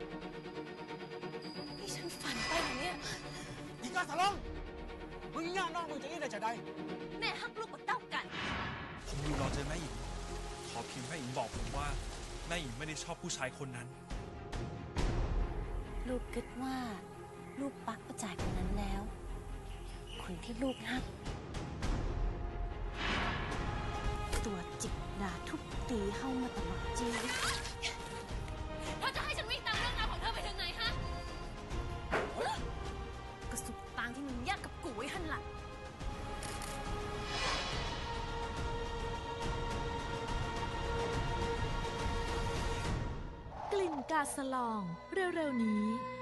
นี่ฉันฝันไปเหรอเนี่ยอีกาสะลองมึงย่าน้องมึงจะอี้ได้จะใดแม่ฮักลูกกับเต้ากันผมอยู่รอเจอแม่หญิงขอเพียงแม่หญิงบอกผมว่าแม่หญิงไม่ได้ชอบผู้ชายคนนั้นลูกคิดว่าลูกปักประจ่ายคนนั้นแล้วคนที่ลูกฮักตัวจิกด่าทุบตีเข้ามาตลอดชีวิตเธอจะให้ฉันวิ่งตามเรื่องราวของเธอไปถึงไหนฮะกระสุกตางที่มึงยัดกับกูไว้หันหลังกลิ่นกาสะลองเร็วๆนี้